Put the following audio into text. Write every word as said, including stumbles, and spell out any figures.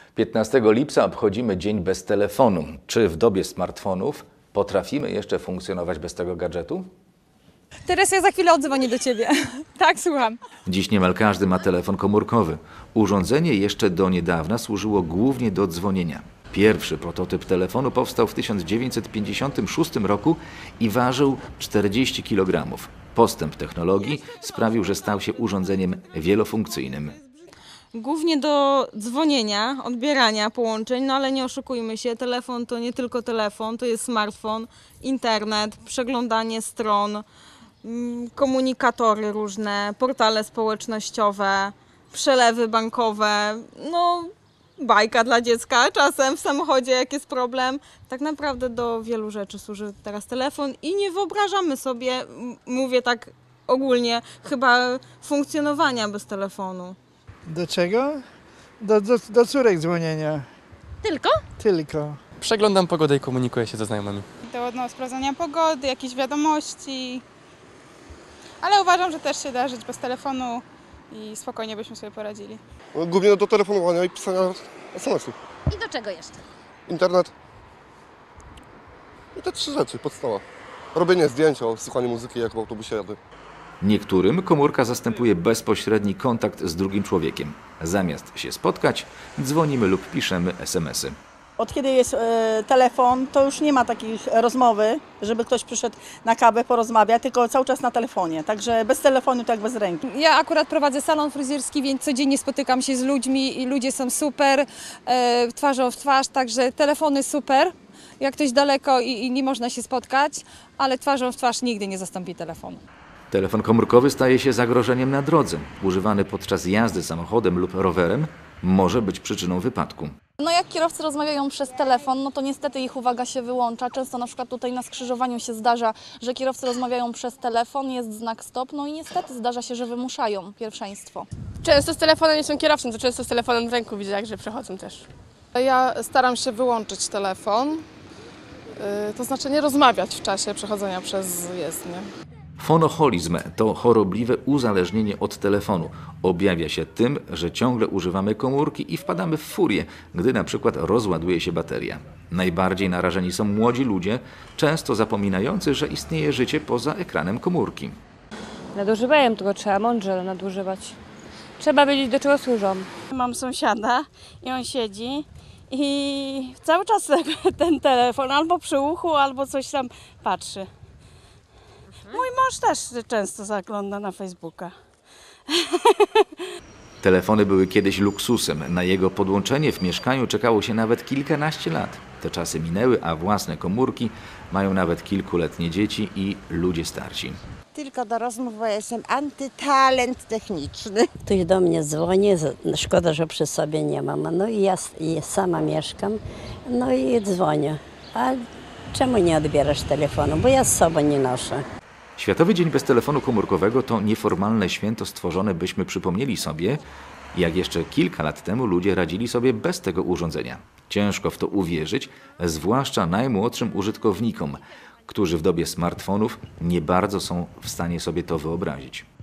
piętnastego lipca obchodzimy Dzień bez telefonu. Czy w dobie smartfonów potrafimy jeszcze funkcjonować bez tego gadżetu? Teraz ja za chwilę odzwonię do Ciebie. Tak, słucham. Dziś niemal każdy ma telefon komórkowy. Urządzenie jeszcze do niedawna służyło głównie do dzwonienia. Pierwszy prototyp telefonu powstał w tysiąc dziewięćset pięćdziesiątym szóstym roku i ważył czterdzieści kilogramów. Postęp technologii sprawił, że stał się urządzeniem wielofunkcyjnym. Głównie do dzwonienia, odbierania połączeń, no ale nie oszukujmy się, telefon to nie tylko telefon, to jest smartfon, internet, przeglądanie stron, komunikatory różne, portale społecznościowe, przelewy bankowe, no bajka dla dziecka, czasem w samochodzie jak jest problem. Tak naprawdę do wielu rzeczy służy teraz telefon i nie wyobrażamy sobie, mówię tak ogólnie, chyba funkcjonowania bez telefonu. Do czego? Do, do, do córek dzwonienia. Tylko? Tylko. Przeglądam pogodę i komunikuję się ze znajomymi. Do no, sprawdzania pogody, jakieś wiadomości. Ale uważam, że też się da żyć bez telefonu i spokojnie byśmy sobie poradzili. Głównie do telefonowania i pisania es em esów. I do czego jeszcze? Internet. I te trzy rzeczy, podstawa. Robienie zdjęć, słuchanie muzyki, jak w autobusie jadę. Niektórym komórka zastępuje bezpośredni kontakt z drugim człowiekiem. Zamiast się spotkać, dzwonimy lub piszemy es em esy. Od kiedy jest e, telefon, to już nie ma takiej rozmowy, żeby ktoś przyszedł na kawę porozmawiać, tylko cały czas na telefonie. Także bez telefonu to jak bez ręki. Ja akurat prowadzę salon fryzjerski, więc codziennie spotykam się z ludźmi i ludzie są super, e, twarzą w twarz, także telefony super. Jak ktoś daleko i, i nie można się spotkać, ale twarzą w twarz nigdy nie zastąpi telefonu. Telefon komórkowy staje się zagrożeniem na drodze. Używany podczas jazdy samochodem lub rowerem może być przyczyną wypadku. No jak kierowcy rozmawiają przez telefon, no to niestety ich uwaga się wyłącza. Często na przykład tutaj na skrzyżowaniu się zdarza, że kierowcy rozmawiają przez telefon, jest znak stop, no i niestety zdarza się, że wymuszają pierwszeństwo. Często z telefonem nie są kierowcą, to często z telefonem w ręku widzę, jak że przechodzą też. Ja staram się wyłączyć telefon, yy, to znaczy nie rozmawiać w czasie przechodzenia przez jezdnię. Fonoholizm to chorobliwe uzależnienie od telefonu. Objawia się tym, że ciągle używamy komórki i wpadamy w furię, gdy na przykład rozładuje się bateria. Najbardziej narażeni są młodzi ludzie, często zapominający, że istnieje życie poza ekranem komórki. Nadużywają, tylko trzeba mądrze nadużywać. Trzeba wiedzieć, do czego służą. Mam sąsiada i on siedzi i cały czas ten telefon albo przy uchu, albo coś tam patrzy. Mój mąż też często zagląda na Facebooka. Telefony były kiedyś luksusem. Na jego podłączenie w mieszkaniu czekało się nawet kilkanaście lat. Te czasy minęły, a własne komórki mają nawet kilkuletnie dzieci i ludzie starsi. Tylko do rozmów, bo jestem antytalent techniczny. Ktoś do mnie dzwoni, szkoda, że przy sobie nie mam. No i ja, ja sama mieszkam, no i dzwonię. A czemu nie odbierasz telefonu? Bo ja z sobą nie noszę. Światowy Dzień bez telefonu komórkowego to nieformalne święto stworzone, byśmy przypomnieli sobie, jak jeszcze kilka lat temu ludzie radzili sobie bez tego urządzenia. Ciężko w to uwierzyć, zwłaszcza najmłodszym użytkownikom, którzy w dobie smartfonów nie bardzo są w stanie sobie to wyobrazić.